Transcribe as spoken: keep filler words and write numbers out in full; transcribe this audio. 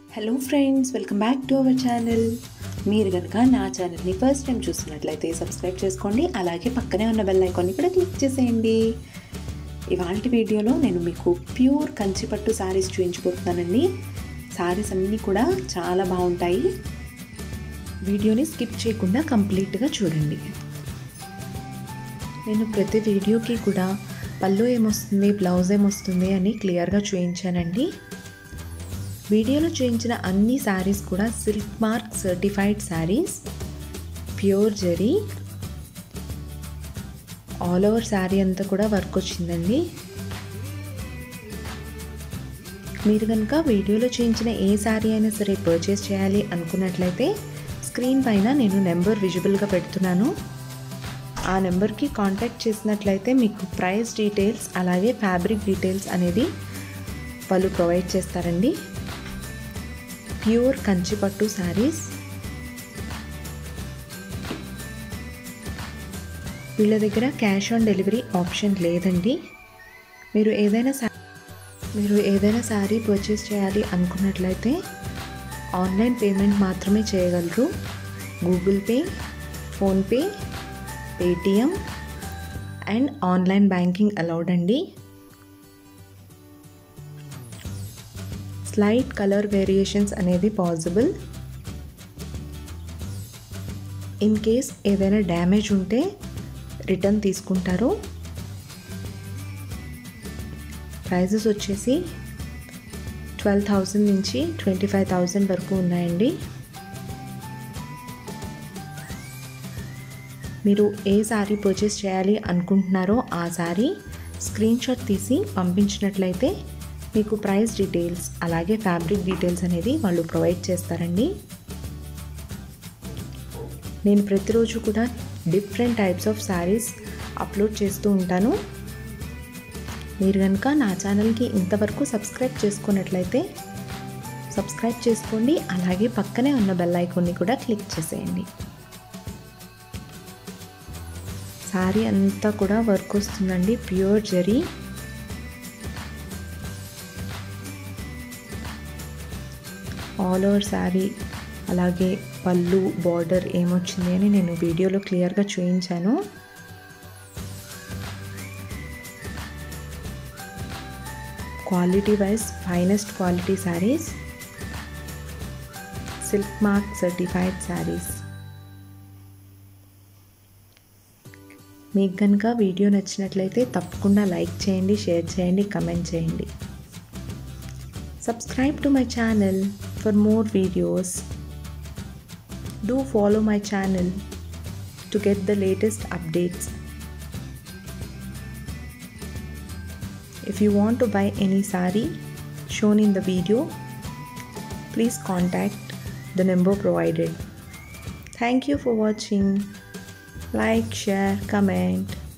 Hello friends, welcome back to our channel. మీరు కనుక నా ఛానల్ని ఫస్ట్ టైం చూస్తున్నట్లయితే సబ్స్క్రైబ్ చేసుకోండి. అలాగే పక్కనే ఉన్న బెల్ ఐకాన్ని కూడా క్లిక్ చేసేయండి. ఇవాళ వీడియోలో నేను మీకు ప్యూర్ కంచిపట్టు శారీస్ చూపించబోతున్నానండి. శారీస్ అన్నీ కూడా చాలా బాగుంటాయి. వీడియోని స్కిప్ చేయకుండా కంప్లీట్గా చూడండి. నేను ప్రతి వీడియోకి కూడా పళ్ళు ఏమొస్తుంది, బ్లౌజ్ ఏమొస్తుంది అని క్లియర్గా చూపించానండి. వీడియోలో చూపించిన అన్ని శారీస్ కూడా silk mark certified saris, pure zari, all over sari అంతా కూడా వర్క్ వచ్చిందండి. మీరు కనుక వీడియోలో చూపించిన ఏ శారీ అయినా సరే పర్చేస్ చేయాలి అనుకున్నట్లయితే స్క్రీన్ పైన నేను నెంబర్ విజిబుల్గా పెడుతున్నాను. ఆ నెంబర్కి కాంటాక్ట్ చేసినట్లయితే మీకు ప్రైస్ డీటెయిల్స్ అలాగే ఫ్యాబ్రిక్ డీటెయిల్స్ అనేది వాళ్ళు ప్రొవైడ్ చేస్తారండి. ప్యూర్ కంచిపట్టు శారీస్. వీళ్ళ దగ్గర క్యాష్ ఆన్ డెలివరీ ఆప్షన్ లేదండి. మీరు ఏదైనా మీరు ఏదైనా శారీ పర్చేస్ చేయాలి అనుకున్నట్లయితే ఆన్లైన్ పేమెంట్ మాత్రమే చేయగలరు. Google Pay, PhonePe, Paytm and online banking allowed అండి. స్లైట్ కలర్ వేరియేషన్స్ అనేది పాసిబుల్. ఇన్ కేస్ ఏదైనా డ్యామేజ్ ఉంటే రిటర్న్ తీసుకుంటారు. ప్రైజెస్ వచ్చేసి ట్వెల్వ్ థౌజండ్ నుంచి ట్వంటీ ఫైవ్ థౌజండ్ వరకు ఉన్నాయండి. మీరు ఏ శారీ పర్చేస్ చేయాలి అనుకుంటున్నారో ఆ శారీ స్క్రీన్ షాట్ తీసి పంపించినట్లయితే మీకు ప్రైస్ డీటెయిల్స్ అలాగే ఫ్యాబ్రిక్ డీటెయిల్స్ అనేది వాళ్ళు ప్రొవైడ్ చేస్తారండి. నేను ప్రతిరోజు కూడా different types of saris upload చేస్తూ ఉంటాను. మీరు కనుక నా ఛానల్కి ఇంతవరకు సబ్స్క్రైబ్ చేసుకున్నట్లయితే సబ్స్క్రైబ్ చేసుకోండి. అలాగే పక్కనే ఉన్న బెల్ ఐకాన్ని కూడా క్లిక్ చేసేయండి. శారీ అంతా కూడా వర్క్ వస్తుందండి. Pure zari. All over sari అలాగే పళ్ళు బార్డర్ ఏమొచ్చింది అని నేను వీడియోలో క్లియర్గా చూపించాను. Quality wise finest quality saris, silk mark certified saris. మీకు కనుక వీడియో నచ్చినట్లయితే తప్పకుండా లైక్ చేయండి, షేర్ చేయండి, కమెంట్ చేయండి. Subscribe to my channel for more videos. Do follow my channel to get the latest updates. If you want to buy any saree shown in the video, please contact the number provided. Thank you for watching. Like, share, comment.